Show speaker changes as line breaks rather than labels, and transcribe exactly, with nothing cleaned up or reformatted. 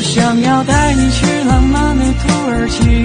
想要带你去浪漫的土耳其。